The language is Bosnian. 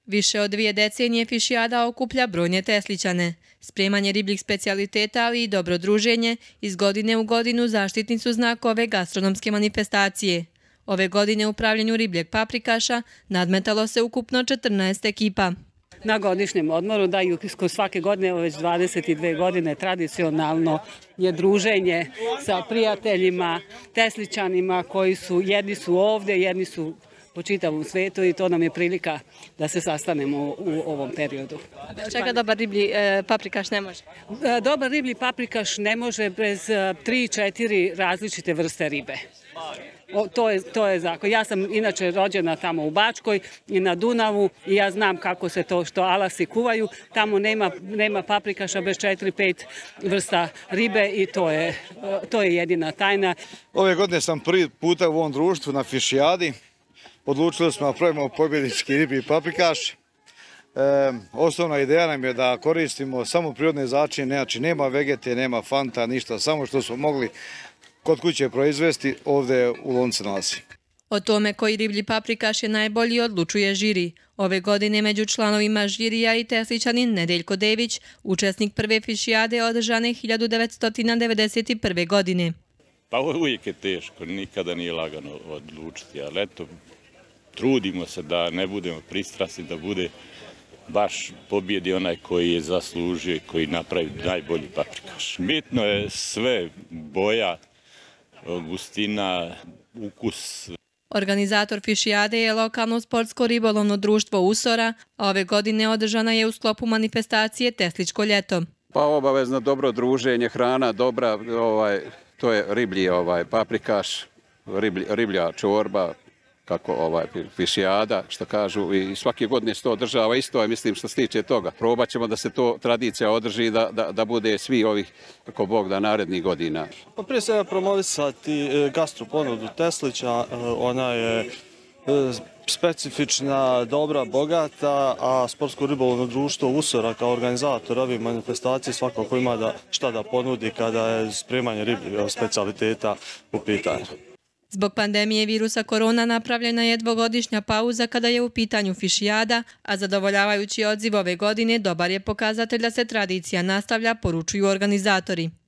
Više od 2 decenije Fišijada okuplja brojne Teslićane. Spremanje ribljih specijaliteta, ali i dobro druženje, iz godine u godinu zaštitni su znak ove gastronomske manifestacije. Ove godine u pravljenju ribljeg paprikaša nadmetalo se ukupno 14 ekipa. Na godišnjem odmoru daju svake godine, već 22 godine, tradicionalno je druženje sa prijateljima, Teslićanima koji su, jedni su ovdje, jedni su po čitavom svetu i to nam je prilika da se sastanemo u ovom periodu. Bez čega dobar riblji paprikaš ne može? Dobar riblji paprikaš ne može bez 3-4 različite vrste ribe. To je zakon. Ja sam inače rođena tamo u Bačkoj i na Dunavu i ja znam kako se to što alasi kuvaju. Tamo nema paprikaša bez 4-5 vrsta ribe i to je jedina tajna. Ove godine sam prvi puta u ovom društvu na Fišijadi. Odlučili smo da pravimo pobjednički riblji paprikaš. Osnovna ideja nam je da koristimo samo prirodne začine, znači nema vegete, nema fanta, ništa, samo što smo mogli kod kuće proizvesti, ovdje u lonce nalazi. O tome koji riblji paprikaš je najbolji odlučuje žiri. Ove godine među članovima žirija i Teslićanin Nedeljko Dević, učesnik prve Fišijade održane 1991. godine. Pa uvijek je teško, nikada nije lagano odlučiti, ali eto, trudimo se da ne budemo pristrasni, da bude baš pobjedi onaj koji je zaslužio i koji napravi najbolji paprikaš. Bitno je sve, boja, gustina, ukus. Organizator Fišijade je lokalno sportsko ribolovno društvo Usora, a ove godine održana je u sklopu manifestacije Teslićko ljeto. Pa obavezno dobro druženje, hrana dobra, to je riblji paprikaš, riblja čorba, kako Fišijada, što kažu, i svake godine se to održava isto, mislim što se tiče toga. Probat ćemo da se to tradicija održi, da bude svi ovih, ako Bog da, narednih godina. Pa prije svega promovisati gastroponudu Teslića, ona je specifična, dobra, bogata, a Sportsko ribolovno društvo Usora kao organizator ovih manifestacija svakako ima šta da ponudi kada je spremanje ribljih specijaliteta u pitanju. Zbog pandemije virusa korona napravljena je 2-godišnja pauza kada je u pitanju Fišijada, a zadovoljavajući odziv ove godine dobar je pokazatelj da se tradicija nastavlja, poručuju organizatori.